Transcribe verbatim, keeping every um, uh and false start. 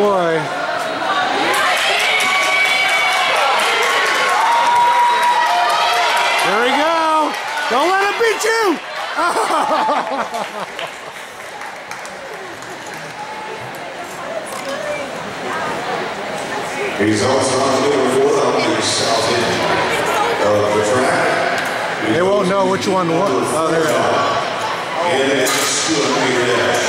boy. There we go. Don't let him beat you. He's also on the fourth on the south end of the track. They won't know which one won. Oh, there we go. And it's two hundred.